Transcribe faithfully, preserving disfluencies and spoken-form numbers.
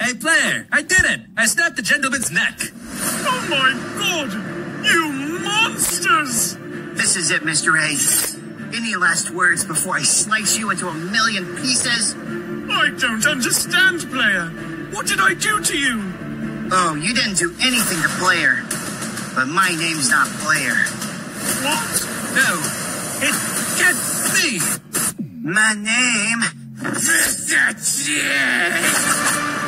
Hey, player, I did it! I snapped the gentleman's neck! Oh my god! You monsters! This is it, Mister A. Any last words before I slice you into a million pieces? I don't understand, player. What did I do to you? Oh, you didn't do anything to Player. But my name's not Player. What? No, it can't be! My name... Mister J!